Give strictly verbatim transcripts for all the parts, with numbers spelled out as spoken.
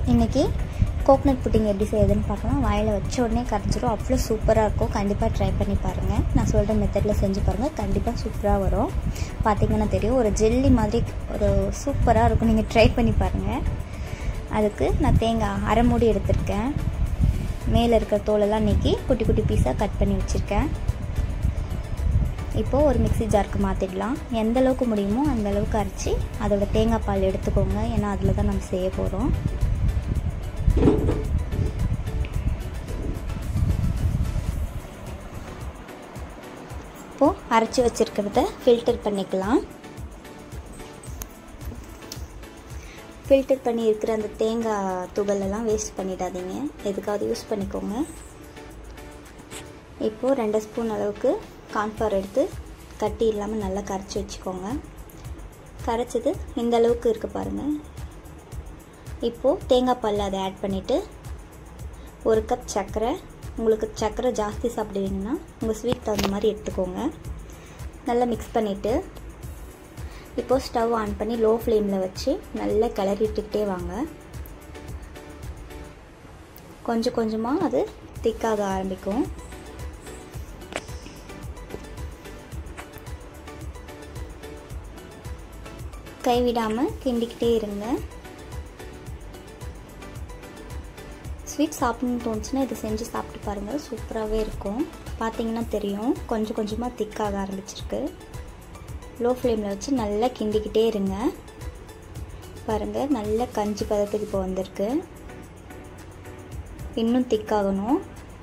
இன்றைக்கி coconut pudding எப்படி செய்யுதுன்னு பார்க்கலாம். வாயில் வச்ச உடனே கரைஞ்சிரும், அவ்வளோ சூப்பராக இருக்கும். கண்டிப்பாக ட்ரை பண்ணி பாருங்கள். நான் சொல்கிற மெத்தடில் செஞ்சு பாருங்கள், கண்டிப்பாக சூப்பராக வரும். பார்த்திங்கன்னா தெரியும், ஒரு ஜெல்லி மாதிரி ஒரு சூப்பராக இருக்கும். நீங்கள் ட்ரை பண்ணி பாருங்கள். அதுக்கு நான் தேங்காய் அரை மூடி எடுத்திருக்கேன். மேலே இருக்கிற தோலெல்லாம் நீக்கி குட்டி குட்டி பீஸாக கட் பண்ணி வச்சுருக்கேன். இப்போது ஒரு மிக்ஸி ஜாருக்கு மாற்றிடலாம். எந்த அளவுக்கு முடியுமோ அந்த அளவுக்கு அரைச்சி அதோட தேங்காய் பால் எடுத்துக்கோங்க. ஏன்னா அதில் தான் நம்ம செய்ய போகிறோம். இப்போது அரைச்சி வச்சுருக்கிறத ஃபில்டர் பண்ணிக்கலாம். ஃபில்டர் பண்ணி இருக்கிற அந்த தேங்காய் துகளெல்லாம் வேஸ்ட் பண்ணிடாதீங்க, எதுக்காவது யூஸ் பண்ணிக்கோங்க. இப்போது ரெண்டு ஸ்பூன் அளவுக்கு கார்ன்ஃப்ளவர் எடுத்து கட்டி இல்லாமல் நல்லா கரைச்சி வச்சுக்கோங்க. கரைச்சது இந்த அளவுக்கு இருக்குது பாருங்கள். இப்போது தேங்காய் பால் அதை ஆட் பண்ணிவிட்டு ஒரு கப் சர்க்கரை, உங்களுக்கு சர்க்கரை ஜாஸ்தி சாப்பிடுவீங்கன்னா உங்கள் ஸ்வீட் தகுந்த மாதிரி எடுத்துக்கோங்க. நல்லா மிக்ஸ் பண்ணிவிட்டு இப்போது ஸ்டவ் ஆன் பண்ணி லோ ஃப்ளேமில் வச்சு நல்லா கிளறிட்டுக்கிட்டே வாங்க. கொஞ்சம் கொஞ்சமாக அது திக்காக ஆரம்பிக்கும். கைவிடாமல் கிண்டிக்கிட்டே இருங்க. ஸ்வீட் சாப்பிட்ணுன்னு தோணுச்சுன்னா இதை செஞ்சு சாப்பிட்டு பாருங்கள், சூப்பராகவே இருக்கும். பார்த்தீங்கன்னா தெரியும், கொஞ்சம் கொஞ்சமாக திக்காக ஆரம்பிச்சிருக்கு. லோ ஃப்ளேமில் வச்சு நல்லா கிண்டிக்கிட்டே இருங்க. பாருங்கள், நல்ல கஞ்சி பதத்துக்கு இப்போ வந்திருக்கு. இன்னும் திக்காகணும்.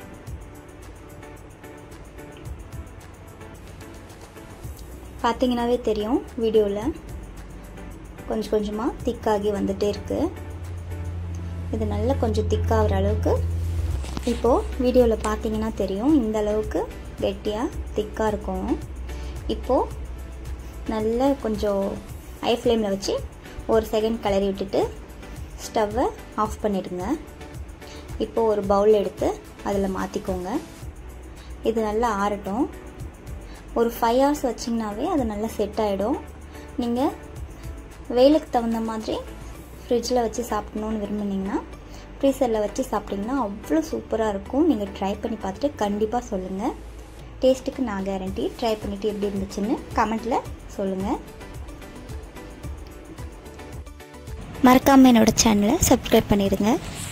பார்த்தீங்கன்னாவே தெரியும், வீடியோவில் கொஞ்சம் கொஞ்சமாக திக்காகி வந்துகிட்டே இருக்குது. இது நல்லா கொஞ்சம் திக்காகிற அளவுக்கு இப்போது வீடியோவில் பார்த்தீங்கன்னா தெரியும், இந்த அளவுக்கு கெட்டியாக திக்காக இருக்கும். இப்போது நல்லா கொஞ்சம் ஹை ஃப்ளேமில் வச்சு ஒரு செகண்ட் கிளறி விட்டுட்டு ஸ்டவ்வை ஆஃப் பண்ணிடுங்க. இப்போது ஒரு பவுல் எடுத்து அதில் மாற்றிக்கோங்க. இது நல்லா ஆறட்டும். ஒரு ஃபைவ் ஹவர்ஸ் வச்சிங்கனாவே அது நல்லா செட் ஆகிடும். நீங்கள் வெயிலுக்கு தகுந்த மாதிரி ஃப்ரிட்ஜில் வச்சு சாப்பிடணுன்னு விரும்புனீங்கன்னா ஃப்ரீசரில் வச்சு சாப்பிட்டிங்கன்னா அவ்வளோ சூப்பராக இருக்கும். நீங்கள் ட்ரை பண்ணி பார்த்துட்டு கண்டிப்பாக சொல்லுங்கள். டேஸ்ட்டுக்கு நான் கேரண்டி. ட்ரை பண்ணிவிட்டு எப்படி இருந்துச்சுன்னு கமெண்ட்டில் சொல்லுங்கள். மறக்காமல் என்னோடய சேனலை சப்ஸ்கிரைப் பண்ணிடுங்க.